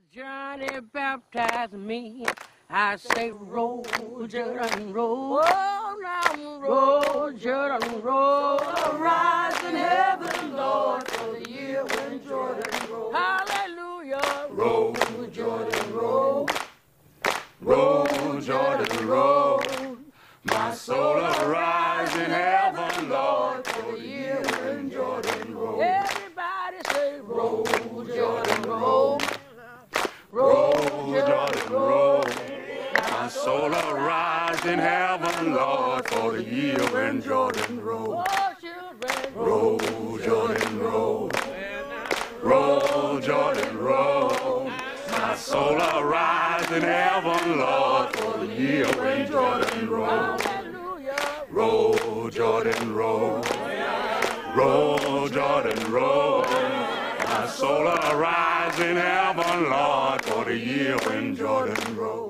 Johnny baptized me. I say, roll, Jordan, roll. Oh, now roll, Jordan, roll. Rise in heaven, Lord, for the year when Jordan rolled. Hallelujah. Roll, Jordan, roll. Roll, Jordan, roll. My soul arise in heaven, Lord, for the year when Jordan rolled. Everybody say, roll, Jordan, roll. Roll, Jordan, roll. My soul arise in heaven, Lord, for the year when Jordan rolled. Oh, children, Roll, Jordan, roll. Roll, Jordan, roll. My soul arise in heaven, Lord, for the year when Jordan rolled. hallelujah. Roll, Jordan, roll. Roll, Jordan, roll. My soul arise in heaven, Lord, for the year when Jordan rolled.